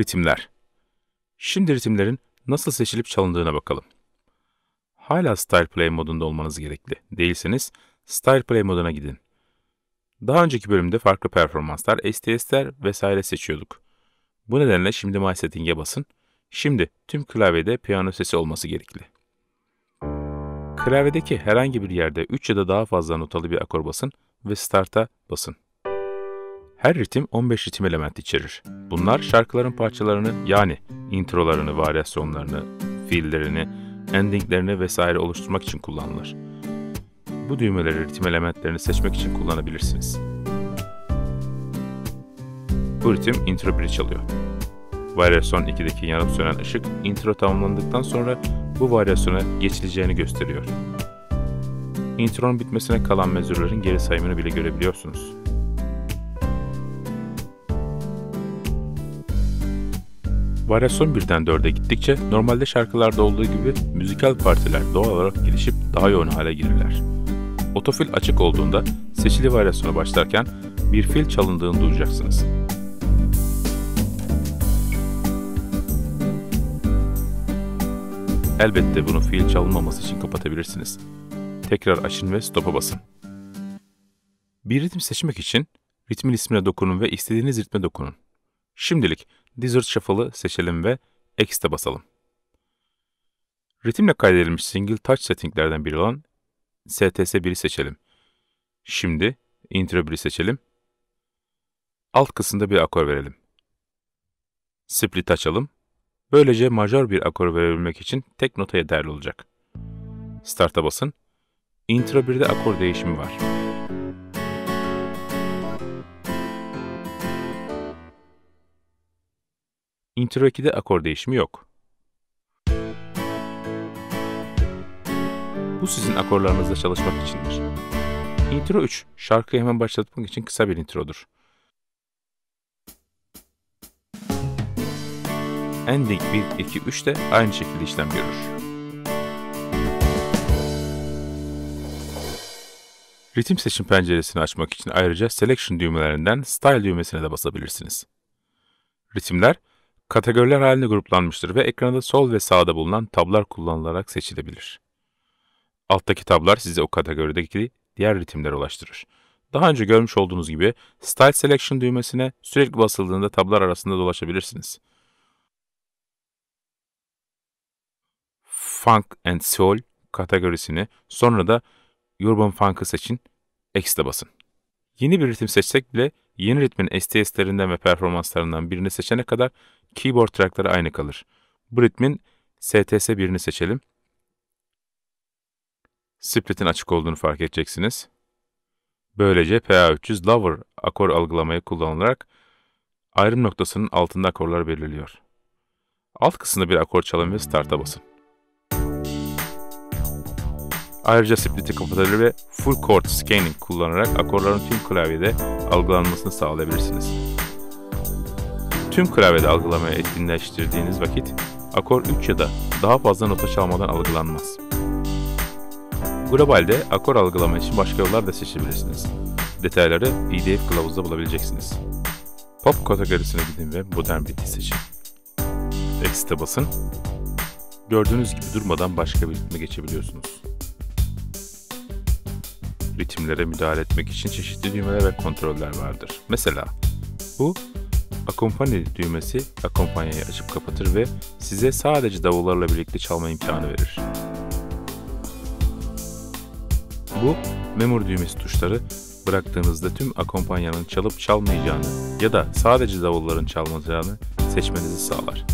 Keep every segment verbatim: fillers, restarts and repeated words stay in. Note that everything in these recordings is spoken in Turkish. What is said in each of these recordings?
Ritimler. Şimdi ritimlerin nasıl seçilip çalındığına bakalım. Hala Style Play modunda olmanız gerekli. Değilseniz Style Play moduna gidin. Daha önceki bölümde farklı performanslar, S T S'ler vesaire seçiyorduk. Bu nedenle şimdi My Setting'e basın. Şimdi tüm klavyede piyano sesi olması gerekli. Klavyedeki herhangi bir yerde üç ya da daha fazla notalı bir akor basın ve Start'a basın. Her ritim on beş ritim element içerir. Bunlar şarkıların parçalarını yani introlarını, varyasyonlarını, fiillerini, endinglerini vesaire oluşturmak için kullanılır. Bu düğmeleri ritim elementlerini seçmek için kullanabilirsiniz. Bu ritim intro biri çalıyor. Varyasyon ikideki yanıp sönen ışık intro tamamlandıktan sonra bu varyasyona geçileceğini gösteriyor. Intronun bitmesine kalan mezurların geri sayımını bile görebiliyorsunuz. Varyasyon birden dörde gittikçe normalde şarkılarda olduğu gibi müzikal partiler doğal olarak gelişip daha yoğun hale gelirler. Otofil açık olduğunda seçili varyasyona başlarken bir fil çalındığını duyacaksınız. Elbette bunu fiil çalınmaması için kapatabilirsiniz. Tekrar açın ve stop'a basın. Bir ritim seçmek için ritmin ismine dokunun ve istediğiniz ritme dokunun. Şimdilik Desert Shuffle'ı seçelim ve X'te basalım. Ritimle kaydedilmiş single touch settinglerden biri olan S T S biri seçelim. Şimdi intro biri seçelim. Alt kısımda bir akor verelim. Split açalım. Böylece majör bir akor verebilmek için tek nota yeterli olacak. Start'a basın. Intro birde akor değişimi var. Intro ikide akor değişimi yok. Bu sizin akorlarınızla çalışmak içindir. Intro üç, şarkıyı hemen başlatmak için kısa bir introdur. Ending bir, iki, üç de aynı şekilde işlem görür. Ritim seçim penceresini açmak için ayrıca Selection düğmelerinden Style düğmesine de basabilirsiniz. Ritimler, kategoriler halinde gruplanmıştır ve ekranda sol ve sağda bulunan tablar kullanılarak seçilebilir. Alttaki tablar sizi o kategorideki diğer ritimlere ulaştırır. Daha önce görmüş olduğunuz gibi Style Selection düğmesine sürekli basıldığında tablar arasında dolaşabilirsiniz. Funk and Soul kategorisini, sonra da Urban Funk'ı seçin, X'te basın. Yeni bir ritim seçsek bile yeni ritmin S T S'lerinden ve performanslarından birini seçene kadar keyboard trackları aynı kalır. Bu ritmin S T S birini seçelim. Split'in açık olduğunu fark edeceksiniz. Böylece P A üç yüz Lover akor algılamayı kullanılarak ayrım noktasının altında akorlar belirliyor. Alt kısmında bir akor çalın ve Start'a basın. Ayrıca Split'i kapatabilir ve Full Chord Scanning kullanarak akorların tüm klavyede algılanmasını sağlayabilirsiniz. Tüm klavyede algılamayı etkinleştirdiğiniz vakit akor üç ya da daha fazla nota çalmadan algılanmaz. Globalde akor algılama için başka yollar da seçebilirsiniz. Detayları P D F kılavuzda bulabileceksiniz. Pop kategorisine gidin ve Modern Beat'i seçin. X'te basın. Gördüğünüz gibi durmadan başka bir ritme geçebiliyorsunuz. Ritimlere müdahale etmek için çeşitli düğmeler ve kontroller vardır. Mesela bu Accompany düğmesi akompanyayı açıp kapatır ve size sadece davullarla birlikte çalma imkanı verir. Bu Memory düğmesi tuşları bıraktığınızda tüm akompanyanın çalıp çalmayacağını ya da sadece davulların çalmayacağını seçmenizi sağlar.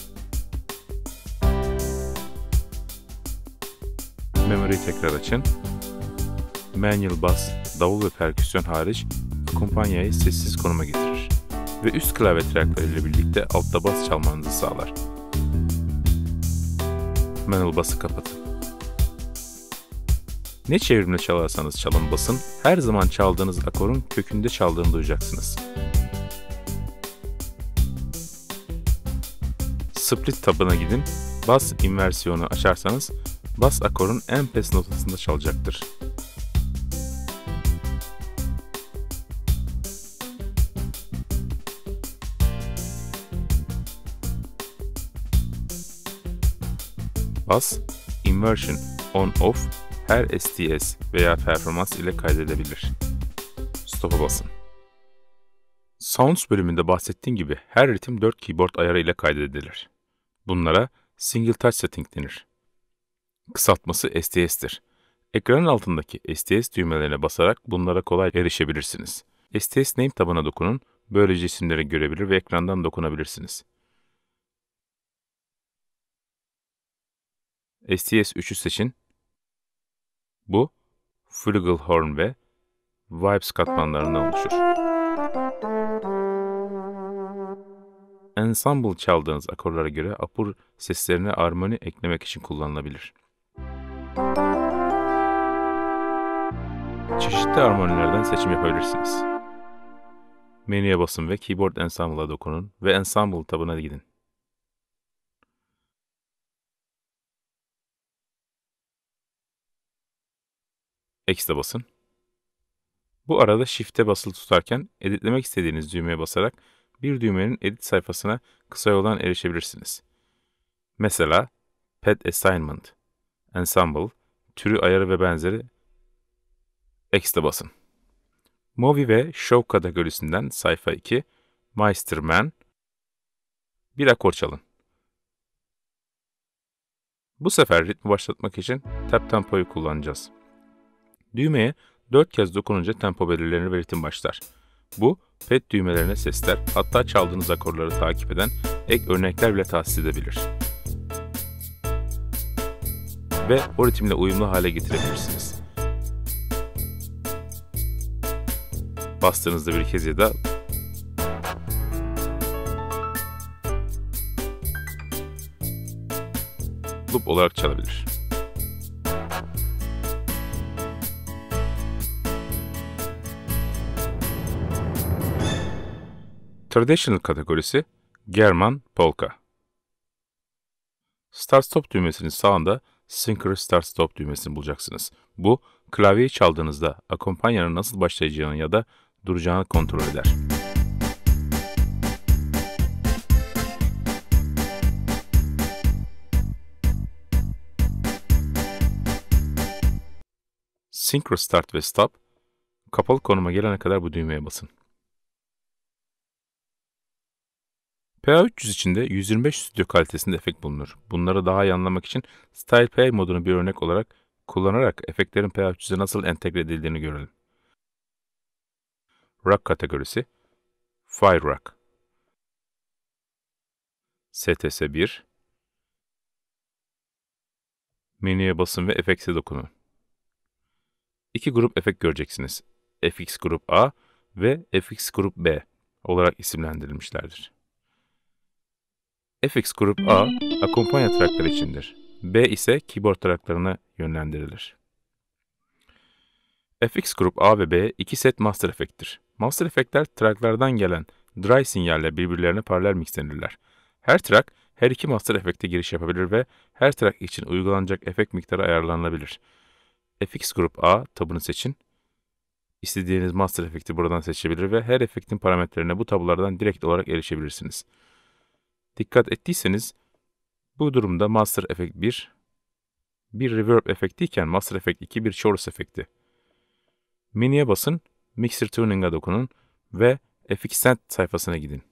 Memory'yi tekrar açın. Manual Bass, davul ve perküsyon hariç akompanyayı sessiz konuma getirir ve üst klavye trackları ile birlikte altta bas çalmanızı sağlar. Manual Bass'ı kapatın. Ne çevrimle çalarsanız çalın basın, her zaman çaldığınız akorun kökünde çaldığını duyacaksınız. Split tabına gidin, bas inversiyonu açarsanız bas akorun en pes notasında çalacaktır. Bas, inversion, on-off her S T S veya performans ile kaydedebilir. Stop'a basın. Sounds bölümünde bahsettiğim gibi her ritim dört keyboard ayarı ile kaydedilir. Bunlara Single Touch Setting denir. Kısaltması S T S'tir. Ekranın altındaki S T S düğmelerine basarak bunlara kolay erişebilirsiniz. S T S Name tabına dokunun, böylece isimleri görebilir ve ekrandan dokunabilirsiniz. S T S üçü seçin. Bu, Flugelhorn ve Vibes katmanlarından oluşur. Ensemble çaldığınız akorlara göre apur seslerine armoni eklemek için kullanılabilir. Çeşitli armonilerden seçim yapabilirsiniz. Menüye basın ve Keyboard Ensemble'a dokunun ve Ensemble tabına gidin. X'e basın. Bu arada Shift'e basılı tutarken editlemek istediğiniz düğmeye basarak bir düğmenin edit sayfasına kısa yoldan erişebilirsiniz. Mesela Pad Assignment, Ensemble, türü ayarı ve benzeri X'e basın. Movie ve Show kategorisinden sayfa iki, Meisterman, bir akor çalın. Bu sefer ritmi başlatmak için tap tempoyu kullanacağız. Düğmeye dört kez dokununca tempo belirlenir ve ritim başlar. Bu, pad düğmelerine sesler, hatta çaldığınız akorları takip eden ek örnekler bile tahsis edebilir. Ve o ritimle uyumlu hale getirebilirsiniz. Bastığınızda bir kez ya da loop olarak çalabilir. Traditional kategorisi German Polka. Start Stop düğmesinin sağında Synchro Start Stop düğmesini bulacaksınız. Bu, klavyeyi çaldığınızda akompanyanın nasıl başlayacağını ya da duracağını kontrol eder. Synchro Start ve Stop, kapalı konuma gelene kadar bu düğmeye basın. P A üç yüz içinde yüz yirmi beş stüdyo kalitesinde efekt bulunur. Bunları daha iyi anlamak için Style P A modunu bir örnek olarak kullanarak efektlerin P A üç yüze nasıl entegre edildiğini görelim. Rock kategorisi Fire Rock, S T S bir, menüye basın ve Effects'e dokunun. İki grup efekt göreceksiniz. F X Grup A ve F X Grup B olarak isimlendirilmişlerdir. F X Grup A, akompanya trackları içindir. B ise keyboard tracklarına yönlendirilir. F X Grup A ve B iki set master efekttir. Master efektler tracklardan gelen dry sinyalle birbirlerine paralel mixlenirler. Her track, her iki master efekte giriş yapabilir ve her track için uygulanacak efekt miktarı ayarlanabilir. F X Grup A tabını seçin. İstediğiniz master efekti buradan seçebilir ve her efektin parametrelerine bu tablolardan direkt olarak erişebilirsiniz. Dikkat ettiyseniz, bu durumda Master Effect bir, bir Reverb efekti iken Master Effect iki bir Chorus efekti. Menüye basın, Mixer Tuning'a dokunun ve F X Send sayfasına gidin.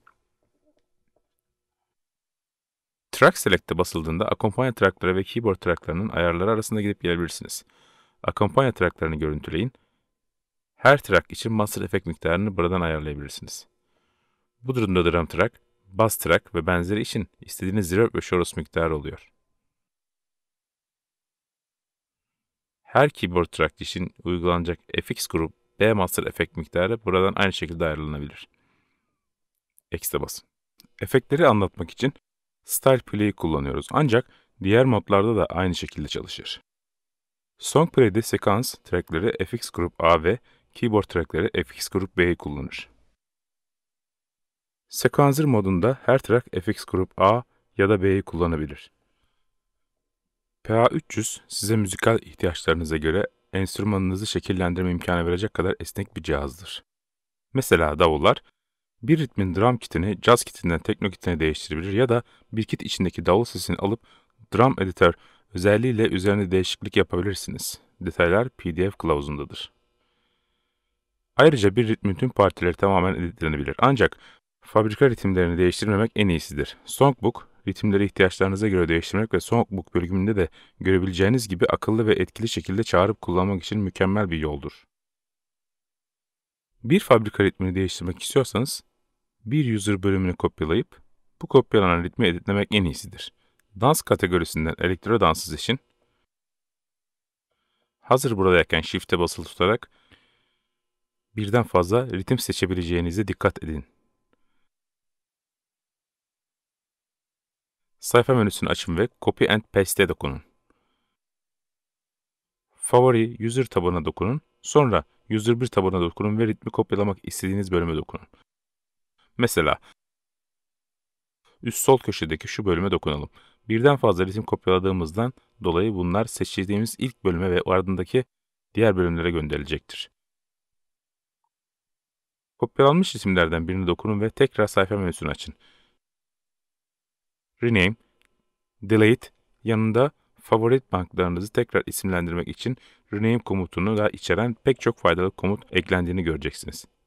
Track Select'e basıldığında akompanya trackları ve keyboard tracklarının ayarları arasında gidip gelebilirsiniz. Akompanya tracklarını görüntüleyin. Her track için Master Effect miktarını buradan ayarlayabilirsiniz. Bu durumda Drum Track, Bass Track ve benzeri için istediğiniz reverb ve chorus miktarı oluyor. Her keyboard track için uygulanacak F X Grup B Master efekt miktarı buradan aynı şekilde ayarlanabilir. X'e basın. Efektleri anlatmak için Style Play'i kullanıyoruz ancak diğer modlarda da aynı şekilde çalışır. Song Play'de sekans trackleri F X Grup A ve keyboard trackleri F X Grup B'yi kullanır. Sequencer modunda her track F X Grup A ya da B'yi kullanabilir. P A üç yüz size müzikal ihtiyaçlarınıza göre enstrümanınızı şekillendirme imkanı verecek kadar esnek bir cihazdır. Mesela davullar, bir ritmin drum kitini jazz kitinden tekno kitine değiştirebilir ya da bir kit içindeki davul sesini alıp drum editör özelliğiyle üzerinde değişiklik yapabilirsiniz. Detaylar P D F kılavuzundadır. Ayrıca bir ritmin tüm partileri tamamen editlenebilir. Ancak fabrika ritimlerini değiştirmemek en iyisidir. Songbook, ritimleri ihtiyaçlarınıza göre değiştirmek ve Songbook bölümünde de görebileceğiniz gibi akıllı ve etkili şekilde çağırıp kullanmak için mükemmel bir yoldur. Bir fabrika ritmini değiştirmek istiyorsanız, bir user bölümünü kopyalayıp, bu kopyalanan ritmi editlemek en iyisidir. Dans kategorisinden elektro dansı seçin. Hazır buradayken Shift'e basılı tutarak, birden fazla ritim seçebileceğinize dikkat edin. Sayfa menüsünü açın ve Copy and Paste'e dokunun. Favori User tabanına dokunun, sonra User bir tabanına dokunun ve ritmi kopyalamak istediğiniz bölüme dokunun. Mesela, üst sol köşedeki şu bölüme dokunalım. Birden fazla ritim kopyaladığımızdan dolayı bunlar seçtiğimiz ilk bölüme ve ardındaki diğer bölümlere gönderilecektir. Kopyalanmış ritimlerden birine dokunun ve tekrar sayfa menüsünü açın. Rename, Delete yanında favorit banklarınızı tekrar isimlendirmek için Rename komutunu da içeren pek çok faydalı komut eklendiğini göreceksiniz.